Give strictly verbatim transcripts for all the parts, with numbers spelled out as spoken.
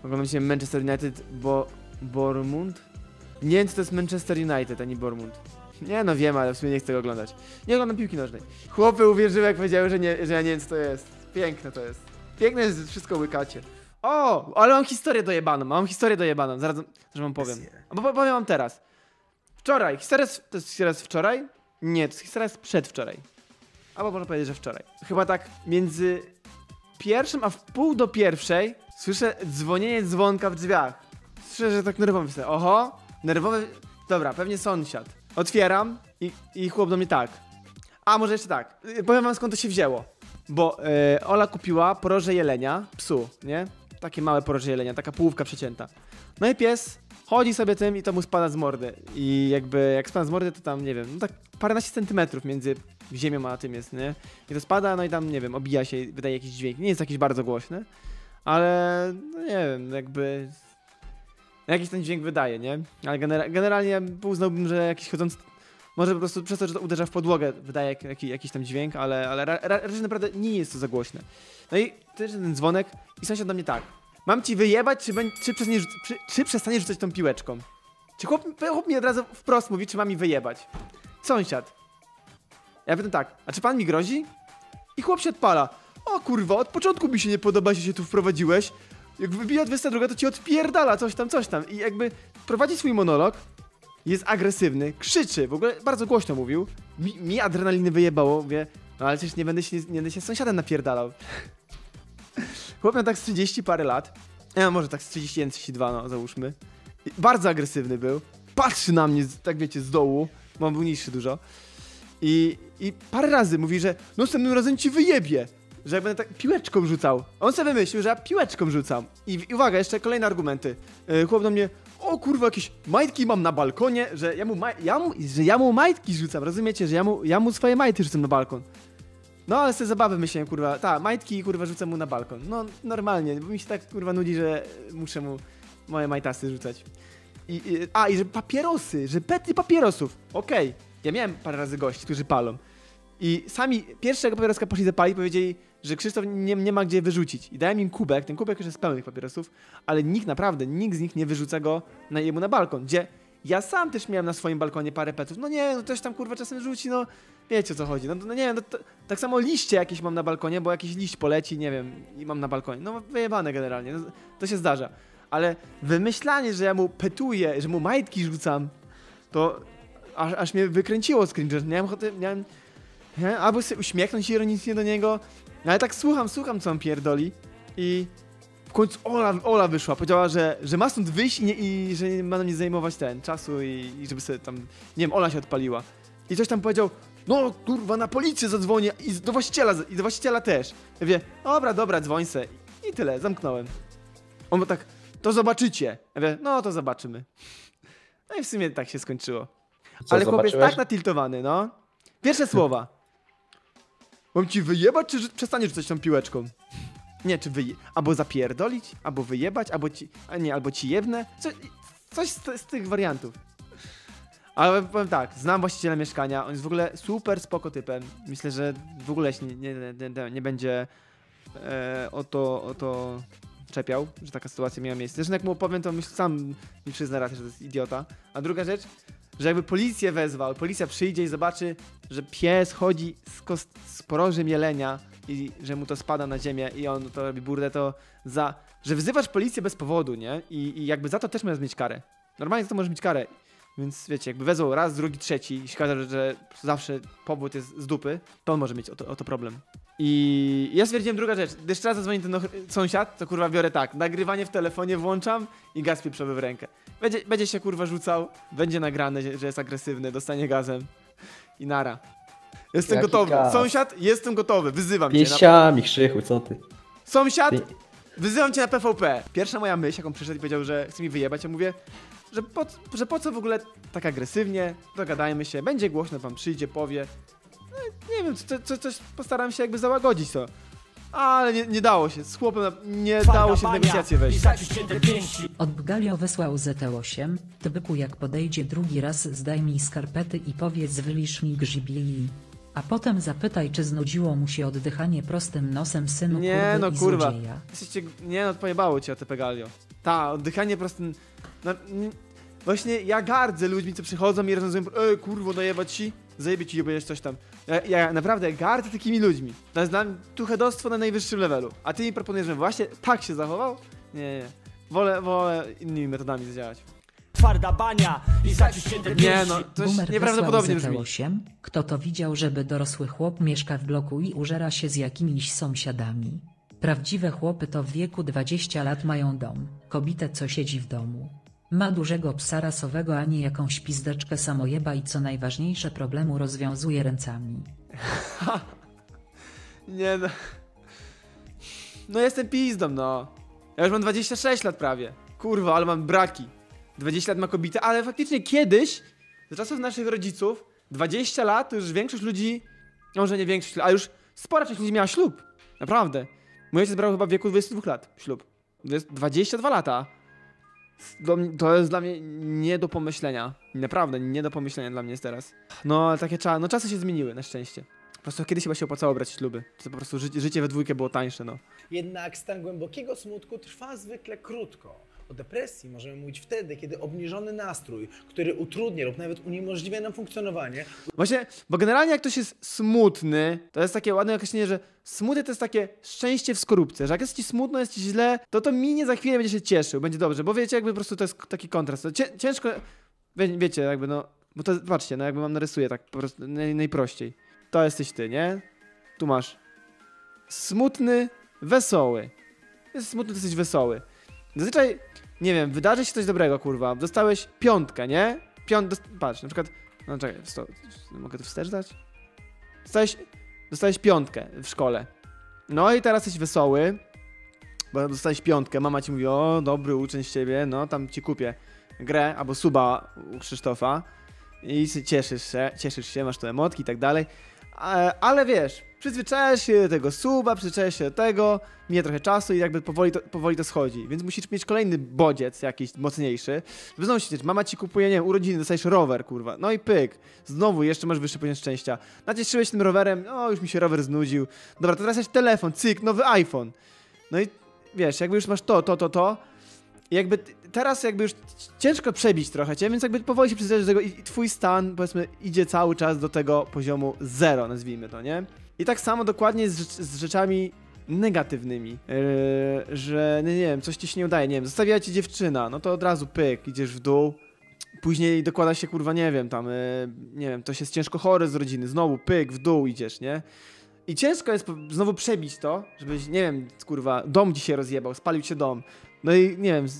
Oglądam się Manchester United, bo... Bournemouth? Nie wiem, co to jest Manchester United, ani Bournemouth. Nie no wiem, ale w sumie nie chcę go oglądać. Nie oglądam piłki nożnej. Chłopy uwierzyły, jak powiedziały, że, nie, że ja nie wiem, co to jest. Piękne to jest. Piękne jest, że wszystko łykacie. O, ale mam historię dojebaną, mam historię dojebaną, zaraz, zaraz wam powiem. Albo powiem wam teraz. Wczoraj, historia z, to jest historia z wczoraj? Nie, to jest historia z przedwczoraj. Albo można powiedzieć, że wczoraj. Chyba tak między pierwszym a w pół do pierwszej słyszę dzwonienie dzwonka w drzwiach. Słyszę, że tak nerwowo myślę. Oho, nerwowy... Dobra, pewnie sąsiad. Otwieram i, i chłop do mnie tak. A może jeszcze tak, powiem wam skąd to się wzięło. Bo yy, Ola kupiła poroże jelenia, psu, nie? Takie małe poroże jelenia, taka połówka przecięta. No i pies chodzi sobie tym i to mu spada z mordy. I jakby jak spada z mordy, to tam, nie wiem, no tak paręnaście centymetrów między ziemią a tym jest, nie? I to spada, no i tam, nie wiem, obija się i wydaje jakiś dźwięk. Nie jest jakiś bardzo głośny, ale no nie wiem, jakby... Jakiś ten dźwięk wydaje, nie? Ale genera generalnie uznałbym, że jakiś chodzący... Może po prostu przez to, że to uderza w podłogę, wydaje jak, jak, jakiś tam dźwięk, ale, ale ra, ra, raczej naprawdę nie jest to za głośne. No i też ten dzwonek i sąsiad do mnie tak. Mam ci wyjebać, czy, czy, przestaniesz, czy, czy przestaniesz rzucać tą piłeczką? Czy chłop, chłop mi od razu wprost mówi, czy mam mi wyjebać? Sąsiad. Ja pytam tak, a czy pan mi grozi? I chłop się odpala. O kurwa, od początku mi się nie podoba, że się tu wprowadziłeś. Jak wybija dwudziesta druga, to ci odpierdala coś tam, coś tam. I jakby prowadzi swój monolog. Jest agresywny, krzyczy, w ogóle bardzo głośno mówił. Mi, mi adrenaliny wyjebało, mówię, no ale przecież nie będę się, nie będę się z sąsiadem napierdalał. Chłop miał tak z trzydzieści parę lat. Ja może tak z trzydzieści jeden, trzydzieści dwa, no załóżmy. I bardzo agresywny był. Patrzy na mnie, tak wiecie, z dołu. Bo on był niższy dużo. I, I parę razy mówi, że no następnym razem ci wyjebie. Że jak będę tak piłeczką rzucał. On sobie myślił, że ja piłeczką rzucam. I, i uwaga, jeszcze kolejne argumenty. Yy, chłop do mnie, o kurwa, jakieś majtki mam na balkonie, że ja mu, maj ja mu, że ja mu majtki rzucam, rozumiecie? Że ja mu, ja mu swoje majty rzucam na balkon. No ale z tej zabawy myślałem, kurwa, ta, majtki kurwa rzucam mu na balkon. No normalnie, bo mi się tak kurwa nudzi, że muszę mu moje majtasy rzucać. I, i, a, i że papierosy, że pety papierosów. Okej, okay. Ja miałem parę razy gości, którzy palą. I sami pierwszego papieroska poszli zapalić i powiedzieli, że Krzysztof nie, nie ma gdzie wyrzucić. I dałem im kubek, ten kubek już jest pełny papierosów, ale nikt naprawdę, nikt z nich nie wyrzuca go na jemu na balkon, gdzie ja sam też miałem na swoim balkonie parę petów. No nie, no ktoś tam kurwa czasem rzuci, no wiecie o co chodzi. No, no nie wiem, no, to, tak samo liście jakieś mam na balkonie, bo jakiś liść poleci, nie wiem, i mam na balkonie. No wyjebane generalnie, no, to się zdarza. Ale wymyślanie, że ja mu petuję, że mu majtki rzucam, to aż, aż mnie wykręciło z cringe. Miałem ochotę, miałem... Nie? Albo sobie uśmiechnąć się ironicznie do niego. Ale tak słucham, słucham co on pierdoli. I w końcu Ola, Ola wyszła, powiedziała, że, że ma stąd wyjść i, nie, i że ma nam nie zajmować ten czasu i, i żeby sobie tam, nie wiem, Ola się odpaliła. I coś tam powiedział, no kurwa, na policję zadzwonię i do właściciela, i do właściciela też. Ja mówię, dobra, dobra, dzwoń se. I tyle, zamknąłem. On był tak, to zobaczycie. Ja mówię, no to zobaczymy. No i w sumie tak się skończyło. Co, ale chłopiec zobaczyłeś? tak natiltowany, no. Pierwsze słowa. Mam ci wyjebać, czy przestaniesz rzucać tą piłeczką? Nie, czy wyje... Albo zapierdolić, albo wyjebać, albo ci... A nie, albo ci jebnę. Co... Coś z, z tych wariantów. Ale powiem tak, znam właściciela mieszkania, on jest w ogóle super spoko typem. Myślę, że w ogóle się nie, nie, nie, nie będzie e, o, to, o to czepiał, że taka sytuacja miała miejsce. Zresztą jak mu opowiem, to myślę, sam mi przyzna rację, że to jest idiota. A druga rzecz, że jakby policję wezwał, policja przyjdzie i zobaczy, że pies chodzi z, kost- z porożem jelenia i że mu to spada na ziemię i on to robi burdę, to za... Że wzywasz policję bez powodu, nie? I, i jakby za to też możesz mieć karę. Normalnie za to możesz mieć karę. Więc wiecie, jakby wezwał raz, drugi, trzeci i się okaże, że zawsze powód jest z dupy, to on może mieć o to, o to problem. I ja stwierdziłem druga rzecz, gdy jeszcze raz zadzwoni ten sąsiad, to kurwa biorę tak, nagrywanie w telefonie włączam i gaz pieprzowy w rękę. Będzie, będzie się kurwa rzucał, będzie nagrane, że jest agresywny, dostanie gazem i nara. Jestem Jaki gotowy. gaz? Sąsiad, jestem gotowy, wyzywam cię. Pięściami, Krzychu, co ty? Sąsiad, Ty... wyzywam cię na P V P. Pierwsza moja myśl, jaką przyszedł i powiedział, że chce mi wyjebać, ja mówię, że po, że po co w ogóle tak agresywnie, dogadajmy się, będzie głośno, pan przyjdzie, powie. No, nie wiem, co, co, coś postaram się jakby załagodzić to. Ale nie, nie dało się, z chłopem nie dało się w negocjacje wejść. Odbgalio wysłał Z T osiem, ty byku jak podejdzie drugi raz zdaj mi skarpety i powiedz wylisz mi grzibili. A potem zapytaj czy znudziło mu się oddychanie prostym nosem synu Nie kurwy no i kurwa, złodzieja. jesteście, nie no pojebało cię o te pegalio. Ta, oddychanie po prostu... No, n- właśnie ja gardzę ludźmi, co przychodzą i rozwiązują, ej kurwo, najebać ci, zajebie ci, będziesz coś tam. Ja, ja naprawdę gardzę takimi ludźmi. To jest dla mnie tuchedostwo na najwyższym levelu. A ty mi proponujesz, że właśnie tak się zachował? Nie, nie. Wolę, wolę innymi metodami zadziałać. Twarda bania i zacisz się te Nie no, coś Boomer nieprawdopodobnie wysłał brzmi. Z T osiem. Kto to widział, żeby dorosły chłop mieszka w bloku i użera się z jakimiś sąsiadami? Prawdziwe chłopy to w wieku dwudziestu lat mają dom, kobietę co siedzi w domu. Ma dużego psa rasowego, a nie jakąś pizdeczkę samojeba i co najważniejsze problemu rozwiązuje ręcami. Nie no. No jestem pizdą, no. Ja już mam dwadzieścia sześć lat prawie. Kurwa, ale mam braki. dwadzieścia lat ma kobieta, ale faktycznie kiedyś, za czasów naszych rodziców, dwadzieścia lat to już większość ludzi, może nie większość, a już spora część ludzi miała ślub. Naprawdę. Mój ojciec brał chyba w wieku dwudziestu dwóch lat ślub. dwadzieścia dwa lata. Do mnie, to jest dla mnie nie do pomyślenia. Naprawdę, nie do pomyślenia dla mnie jest teraz. No, takie czasy, no czasy się zmieniły, na szczęście. Po prostu kiedyś chyba się opłacało brać śluby. To po prostu ży życie we dwójkę było tańsze, no. Jednak stan głębokiego smutku trwa zwykle krótko. O depresji możemy mówić wtedy, kiedy obniżony nastrój, który utrudnia lub nawet uniemożliwia nam funkcjonowanie. Właśnie, bo generalnie jak ktoś jest smutny, to jest takie ładne określenie, że smutny to jest takie szczęście w skorupce, że jak jest ci smutno, jest ci źle, to to minie, za chwilę będzie się cieszył, będzie dobrze, bo wiecie, jakby po prostu to jest taki kontrast. To cię, ciężko, wie, wiecie, jakby no, bo to, patrzcie, no jakby wam narysuję tak po prostu naj, najprościej. To jesteś ty, nie? Tu masz smutny, wesoły. Jest smutny, to jesteś wesoły. Zazwyczaj, nie wiem, wydarzy się coś dobrego, kurwa. Dostałeś piątkę, nie? Piąt... Dost... Patrz, na przykład... No czekaj, sto... mogę to wstecz dać? Dostałeś... Dostałeś piątkę w szkole. No i teraz jesteś wesoły, bo dostałeś piątkę. Mama ci mówi, o, dobry uczeń z ciebie, no tam ci kupię grę albo suba u Krzysztofa. I cieszysz się, cieszysz się, masz tu emotki i tak dalej. Ale wiesz, przyzwyczajasz się do tego suba, przyzwyczajasz się do tego, mija trochę czasu i jakby powoli to, powoli to schodzi. Więc musisz mieć kolejny bodziec jakiś mocniejszy, żeby znowu się cieszyć. Mama ci kupuje, nie wiem, urodziny, dostajesz rower, kurwa. No i pyk. Znowu jeszcze masz wyższy poziom szczęścia. Nacieszyłeś tym rowerem, o, już mi się rower znudził. Dobra, to teraz jest telefon, cyk, nowy iPhone. No i wiesz, jakby już masz to, to, to, to. I jakby teraz jakby już ciężko przebić trochę cię, więc jakby powoli się przyzwyczaisz do tego i twój stan, powiedzmy, idzie cały czas do tego poziomu zero, nazwijmy to, nie? I tak samo dokładnie z, rzecz, z rzeczami negatywnymi, yy, że nie, nie wiem, coś ci się nie udaje, nie wiem, zostawiła ci dziewczyna, no to od razu pyk, idziesz w dół, później dokłada się, kurwa, nie wiem, tam, yy, nie wiem, ktoś jest ciężko chory z rodziny, znowu pyk, w dół idziesz, nie? I ciężko jest znowu przebić to, żebyś, nie wiem, kurwa, dom ci się rozjebał, spalił się dom. No i nie wiem,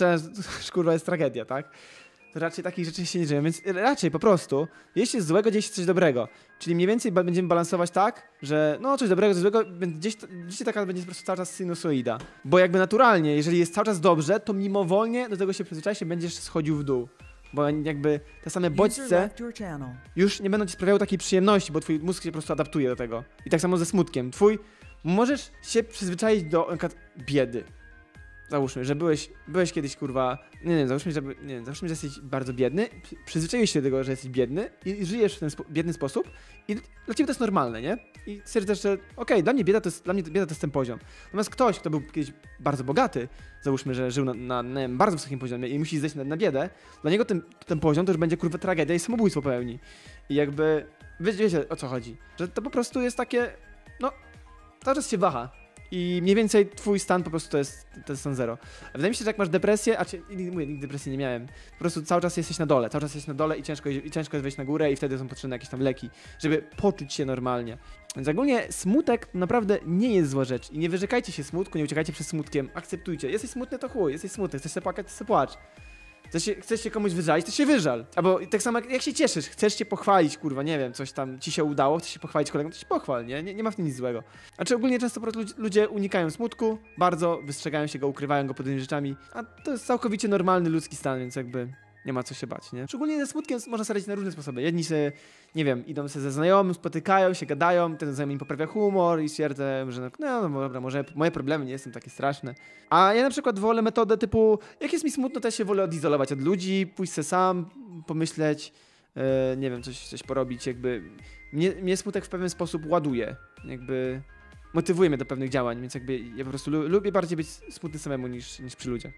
kurwa jest tragedia, tak? To raczej takich rzeczy się nie dzieją, więc raczej po prostu, jeśli jest złego, dzieje się coś dobrego. Czyli mniej więcej będziemy balansować tak, że no coś dobrego, coś złego, gdzieś, gdzieś taka będzie po prostu cały czas sinusoida. Bo jakby naturalnie, jeżeli jest cały czas dobrze, to mimowolnie do tego się przyzwyczaisz i będziesz schodził w dół. Bo jakby te same bodźce już nie będą ci sprawiały takiej przyjemności, bo twój mózg się po prostu adaptuje do tego. I tak samo ze smutkiem. Twój, możesz się przyzwyczaić do na przykład biedy. Załóżmy, że byłeś, byłeś kiedyś, kurwa, nie wiem, załóżmy, że, nie wiem, załóżmy, że jesteś bardzo biedny, przyzwyczaiłeś się do tego, że jesteś biedny i, i żyjesz w ten spo, biedny sposób i dla ciebie to jest normalne, nie? I stwierdzasz, że okej, okay, dla mnie bieda to jest, dla mnie bieda to jest ten poziom. Natomiast ktoś, kto był kiedyś bardzo bogaty, załóżmy, że żył na, na, na bardzo wysokim poziomie i musi zejść na, na biedę, dla niego ten, ten poziom to już będzie, kurwa, tragedia i samobójstwo pełni. I jakby, wiecie, wiecie o co chodzi, że to po prostu jest takie, no, cały czas się waha. I mniej więcej twój stan po prostu to jest, to jest stan zero. A wydaje mi się, że jak masz depresję, a czy, mówię, nigdy depresji nie miałem, po prostu cały czas jesteś na dole, cały czas jesteś na dole i ciężko, i ciężko jest wejść na górę i wtedy są potrzebne jakieś tam leki, żeby poczuć się normalnie. Więc ogólnie smutek naprawdę nie jest zła rzecz i nie wyrzekajcie się smutku, nie uciekajcie przed smutkiem, akceptujcie. Jesteś smutny, to chuj, jesteś smutny, chcesz się płakać, to się płacz. Chcesz się, chcesz się komuś wyżalić, to się wyżal. Albo tak samo jak, jak się cieszysz, chcesz się pochwalić, kurwa, nie wiem, coś tam ci się udało, chcesz się pochwalić kolegom, to się pochwal, nie? Nie, nie ma w tym nic złego. A czy ogólnie często po prostu ludzie unikają smutku, bardzo wystrzegają się go, ukrywają go pod innymi rzeczami, a to jest całkowicie normalny ludzki stan, więc jakby nie ma co się bać, nie? Szczególnie ze smutkiem można sobie radzić na różne sposoby. Jedni sobie, nie wiem, idą sobie ze znajomym, spotykają się, gadają, ten znajomy im poprawia humor i stwierdza, że no, no dobra, może moje problemy nie są takie straszne. A ja na przykład wolę metodę typu, jak jest mi smutno, to ja się wolę odizolować od ludzi, pójść se sam, pomyśleć, yy, nie wiem, coś, coś porobić, jakby mnie, mnie smutek w pewien sposób ładuje, jakby motywuje mnie do pewnych działań, więc jakby ja po prostu lu lubię bardziej być smutny samemu niż, niż przy ludziach.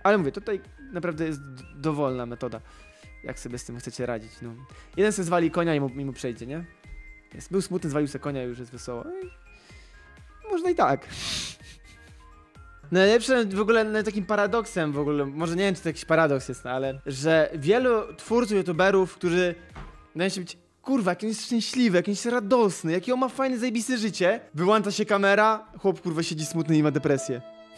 Ale mówię, tutaj naprawdę jest d- dowolna metoda, jak sobie z tym chcecie radzić, no. Jeden sobie zwali konia i mu, i mu przejdzie, nie? Jest, był smutny, zwalił sobie konia i już jest wesoło. Ej, można i tak. Najlepsze w ogóle, no, takim paradoksem w ogóle, może nie wiem, czy to jakiś paradoks jest, no, ale że wielu twórców, youtuberów, którzy wydają się być, kurwa, jaki on jest szczęśliwy, jaki on jest radosny, jakie on ma fajne, zajebiste życie, wyłącza się kamera, chłop, kurwa, siedzi smutny i ma depresję.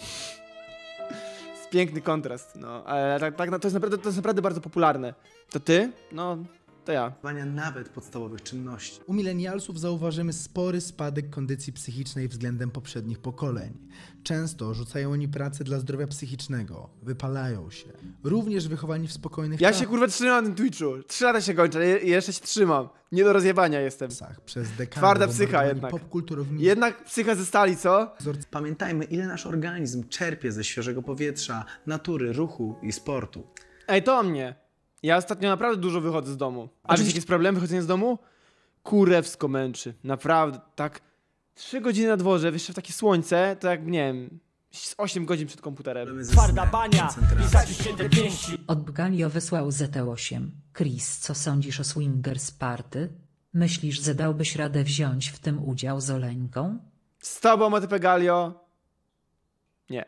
Jest piękny kontrast, no, ale tak, tak, no, to, jest naprawdę, to jest naprawdę bardzo popularne. To ty? No, to ja. Nawet podstawowych czynności. U milenialsów zauważymy spory spadek kondycji psychicznej względem poprzednich pokoleń. Często rzucają oni pracę dla zdrowia psychicznego, wypalają się. Również wychowani w spokojnych Ja się, kurwa, trzymam na tym Twitchu. Trzy lata się kończę, i jeszcze się trzymam. Nie do rozjebania jestem. czasach, przez dekady Twarda psycha bombardowani jednak. popkulturowymi Jednak psycha ze stali, co? Pamiętajmy, ile nasz organizm czerpie ze świeżego powietrza, natury, ruchu i sportu. Ej, to o mnie. Ja ostatnio naprawdę dużo wychodzę z domu. A wiesz, jaki jest problem wychodzenia z domu? Kurewsko męczy. Naprawdę, tak. Trzy godziny na dworze, jeszcze w takie słońce, to jak, nie wiem, z osiem godzin przed komputerem. Problemy ze Twarda snem, bania i koncentracją. zaciśnięte pięści. Odbgalio wysłał Z T osiem. Chris, co sądzisz o Swingers Party? Myślisz, że dałbyś radę wziąć w tym udział z Oleńką? Z tobą, Matepę Galio? Nie.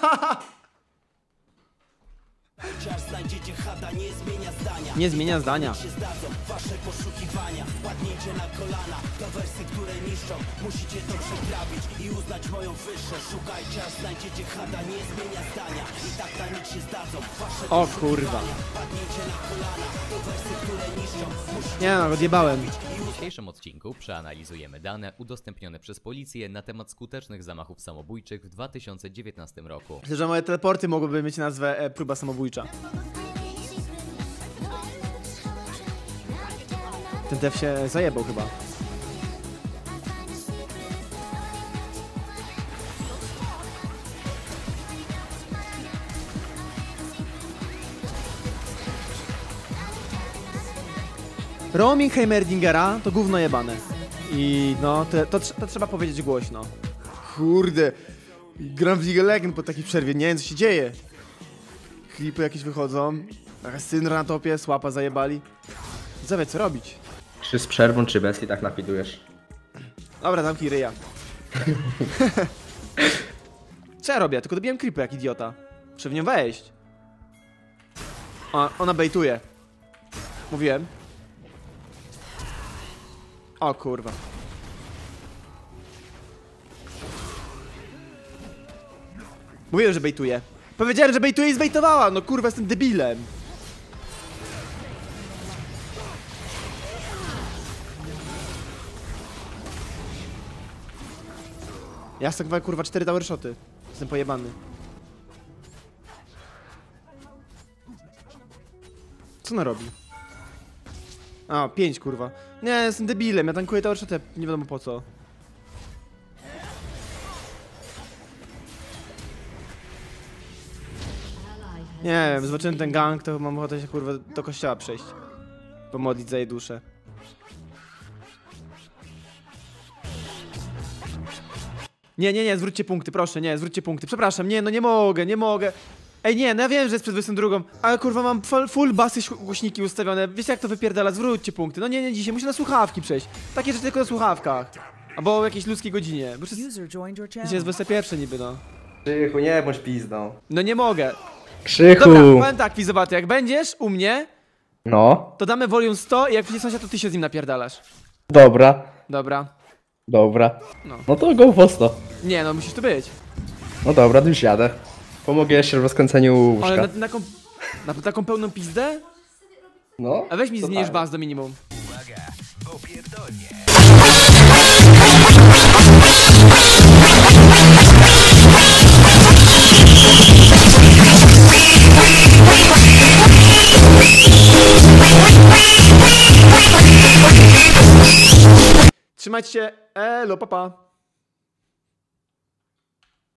Chociaż znajdziecie chada, nie zmienia zdania. Nie zmienia zdania. Się zdadzą wasze poszukiwania. Padnijcie na kolana, to wersy, które niszczą. Musicie to przetrawić i uznać moją wyższą. Szukajcie, aż znajdziecie chada, nie zmienia zdania. I tak na nic się zdadzą wasze O kurwa. Padnijcie na kolana, to wersy, które niszczą. Musicie Nie no, odjebałem. W dzisiejszym odcinku przeanalizujemy dane udostępnione przez policję na temat skutecznych zamachów samobójczych w dwa tysiące dziewiętnastym roku. Myślę, że moje teleporty mogłyby mieć nazwę e, próba samobójcza. Ten dev się zajebał chyba. Roaming Heimerdingera to gówno jebane. I no, to, to, to trzeba powiedzieć głośno. Kurde, gram w League of Legends po takiej przerwie, nie wiem co się dzieje. Klipy jakieś wychodzą, jakaś syndra na topie, słapa zajebali. Zawie, co robić? Czy z przerwą, czy bez i tak nafidujesz? Dobra, zamknij ryja. Co ja robię? Tylko dobiłem creepy jak idiota. Muszę w nią wejść. O, ona bejtuje. Mówiłem. O kurwa. Mówiłem, że bejtuje. Powiedziałem, że bejtuje i zbejtowała. No kurwa, jestem debilem. Ja stakowałem kurwa cztery tower shoty. Jestem pojebany. Co ona robi? A, pięć kurwa. Nie, jestem debilem, ja tankuję tower shoty, nie wiadomo po co. Nie wiem, zobaczyłem ten gang, to mam ochotę się kurwa do kościoła przejść. Pomodlić za jej duszę. Nie, nie, nie, zwróćcie punkty, proszę, nie, zwróćcie punkty. Przepraszam, nie, no nie mogę, nie mogę. Ej, nie, no ja wiem, że jest przed dwudziestą drugą, ale kurwa mam full, full basy głośniki ustawione. Wiecie jak to wypierdala, zwróćcie punkty. No nie, nie, dzisiaj muszę na słuchawki przejść. Takie rzeczy tylko na słuchawkach. Albo o jakiejś ludzkiej godzinie. Bo jest, dzisiaj jest dwudziesta pierwsza niby, no. Krzychu, nie bądź pizdą. No nie mogę. Krzychu! Dobra, powiem tak, Fizowaty, jak będziesz u mnie, No, to damy volume sto i jak przyjdzie sąsiad, to ty się z nim napierdalasz. dobra, Dobra. dobra. No. No to go po sto. Nie, no musisz tu być. No dobra, to już jadę. Pomogę jeszcze w rozkręceniu Ale łóżka. na, na, taką, na taką pełną pizdę? No, A weź mi zmniejsz totalnie. bas do minimum. Trzymajcie się, elo, papa.